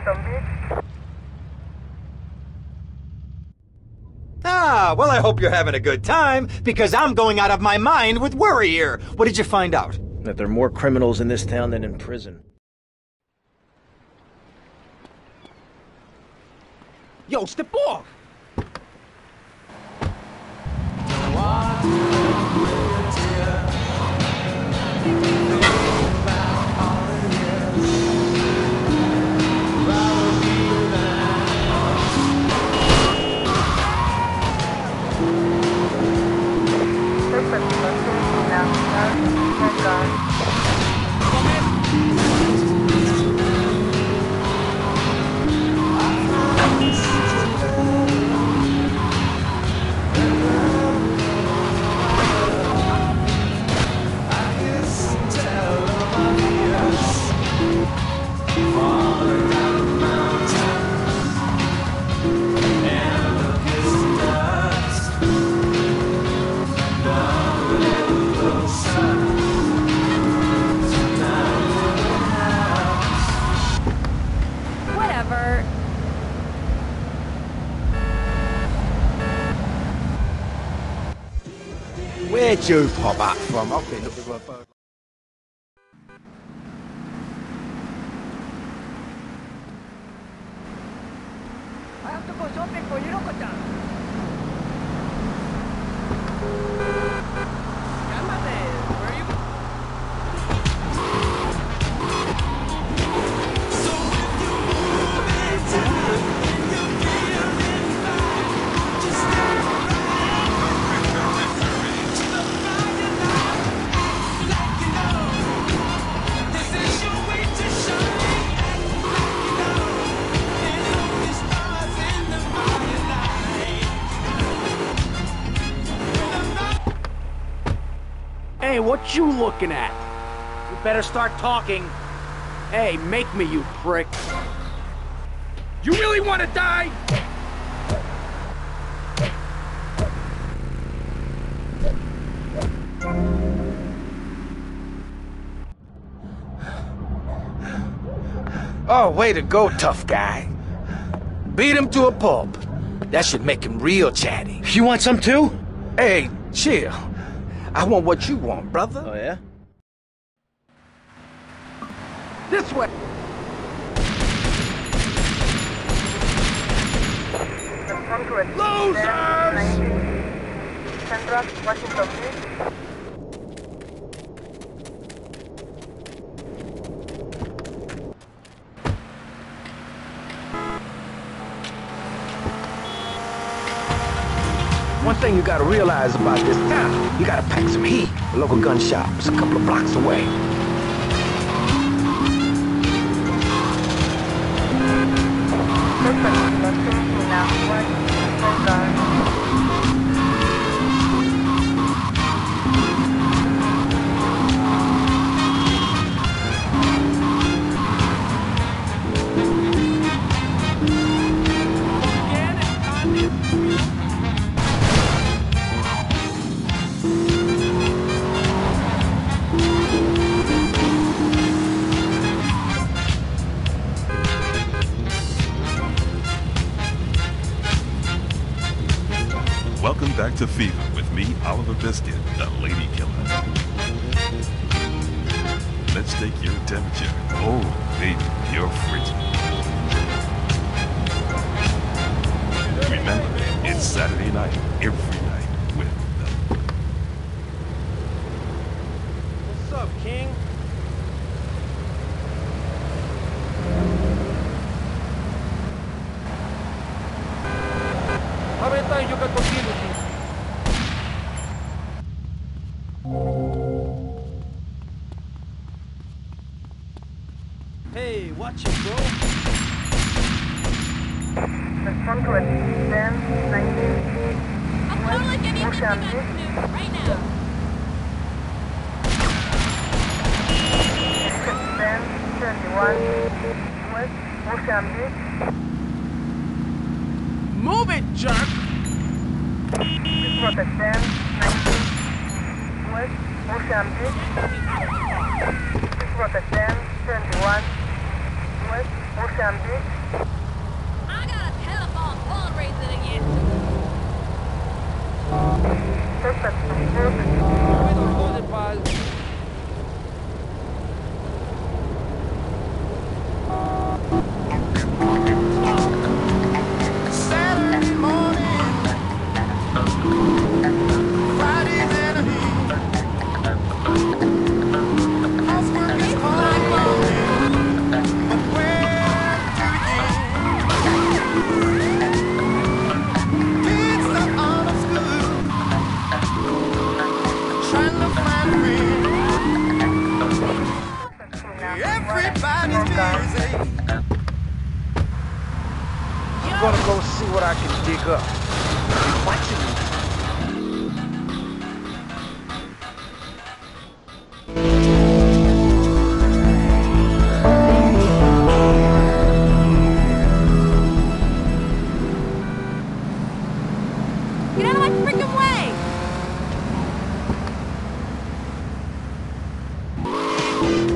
Washington Beach. Ah, well, I hope you're having a good time, because I'm going out of my mind with worry here. What did you find out? That there are more criminals in this town than in prison. Yo, step off! Where'd you pop up from? I've been looking for a bird. I have to go shopping for Hiroko-chan. Where are you? Hey, what you looking at? You better start talking. Hey, make me, you prick. You really want to die? Oh, way to go, tough guy. Beat him to a pulp. That should make him real chatty. You want some too? Hey, chill. I want what you want, brother. Oh, yeah? This way. Losers! Central, Washington Beach. One thing you gotta realize about this town, you gotta pack some heat. The local gun shop is a couple of blocks away. Welcome back to Fever with me, Oliver Biscuit, the Lady Killer. Let's take your temperature. Oh, baby, you're frigid. Remember, it's Saturday night, every night with the... What's up, King? Pareho tayo jogar contigo, King. Hey, watch it, bro. Respond to it. 10, 19. I'm totally giving you 50 bucks move right now. 10, 31. West, Ocean Beach. Move it, jerk! This was a 10, 19. West, Ocean Beach. This was a 10, 21. West, Ocean Beach. I got a telephone fundraiser to get to. Perfect. Saturday morning, Friday's enemy. Housework is calling, but where to begin? Kids are out of school, trying to find a friend. Everybody's busy. I'm gonna go see what I can dig up. Watching you. Get out of my freaking way!